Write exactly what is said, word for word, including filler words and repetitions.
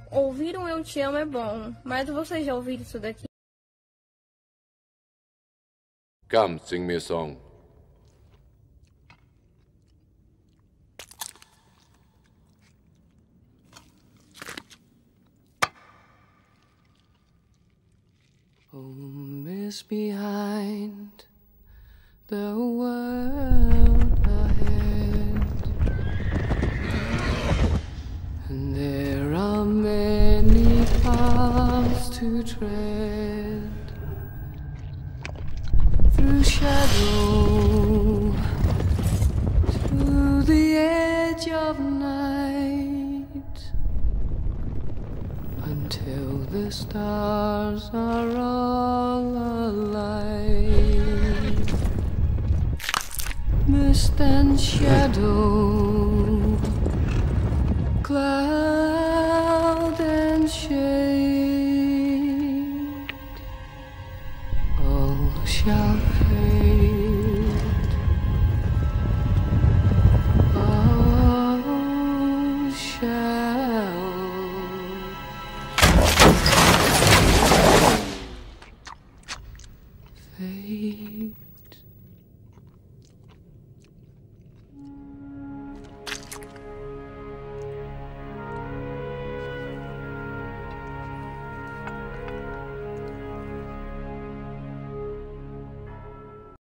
Ouvir um Eu Te Amo é bom, mas vocês já ouviram isso daqui? Come, sing me a song. Oh, miss behind the world ahead, and there are many paths to tread, through shadow to the edge of night, until the stars are all alight. Mist and shadow, cloud